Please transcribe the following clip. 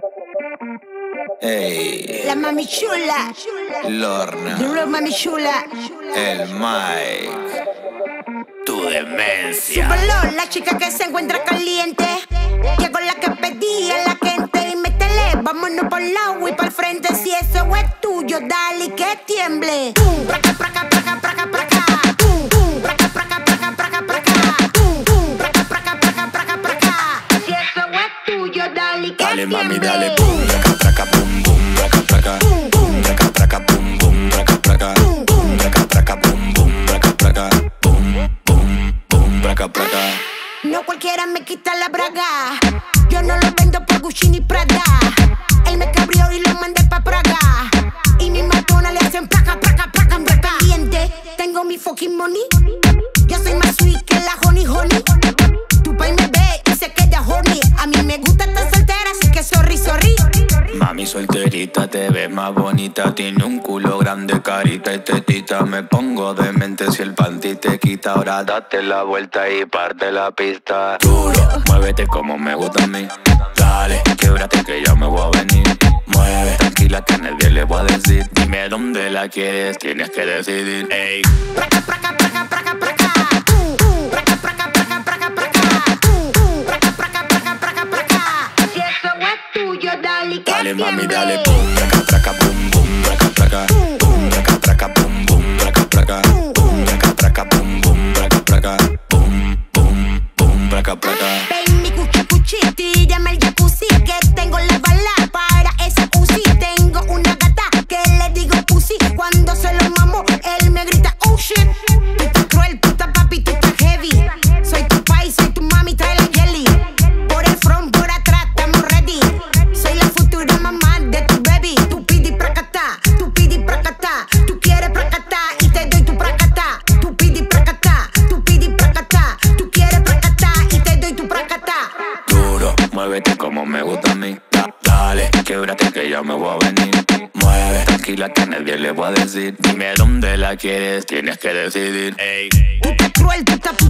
Ey. La mami chula. Lorna. Duro mami chula. El Mike. Tu demencia. Súbelo, la chica que se encuentra caliente. Llegó la que pedía la gente. Y métele, vámonos por el lado y por el frente. Si eso es tuyo, dale y que tiemble. Praka, praka, praka, praka, praka. Praka, praka, praka, praka, praka. Praka, praka, praka, praka, praka. Si eso es tuyo, dale y que Dale, tiemble. mami, dale, boom, praka, praka, boom, boom, praka, praka. Boom, praka, praka, boom, boom, praka, praka. Boom, praka, praka, boom, boom, praka, praka. Boom, boom, boom, praka, praka. No cualquiera me quita la braga. Yo no lo vendo por Gucci ni Prada. Él me cabrió y lo mandé pa' Praga. Y mi matona le hacen placa, placa, placa, placa. Caliente, tengo mi fucking money. Yo soy más sweet que la honey, honey. Tu pai me ve y se queda horny. A mí me gusta estar soltera, así que sorry, sorry. Mami solterita, te ves más bonita. Tiene un culo grande, carita y tetita. Me pongo demente si el panty te quita. Ahora date la vuelta y parte la pista. Duro, muévete como me gusta a mí. Dale, québrate que ya me voy a venir. Mueve, tranquila que a nadie le voy a decir. Dime dónde la quieres, tienes que decidir. Ey. Praca, praca, praca, praca, praca. Praca, praca, praca, praca, praca. Praca, praca, praca, praca, praca. Si eso es tuyo, dale y que Dale, mami, tiemble. dale, boom, praca, praca, boom, boom, praca, praca. Boom, praca, praca, boom, boom, praca, praca. Boom, praca, praca, boom, boom, praca, praca. Boom, boom, boom, praca, praca. Ven mi cuchi cuchi, tírame el jacuzzi. Que tengo la bala para esa Uzi. Tengo una gata que le digo pussy. Cuando se lo mamo, él me grita oh shit. Tú estás cruel, puta papi, tú estás heavy. Soy tu pai, soy tu mami, trae la jelly. Por el front, por atrás, estamos ready. Soy la futura mamá de tu baby. Tú pidi pracata, tú pidi pracata. Tú quieres pracata y te doy tu pracata. Tú pidi pracata, tú pidi pracata. Tú quieres pracata y te doy tu pracata. Duro, muévete como me gusta a mí. Dale, québrate que ya me voy a venir. Mueve, tranquila que a nadie le voy a decir. Dime dónde la quieres, tienes que decidir. Ey. Tú estás cruel, tú estás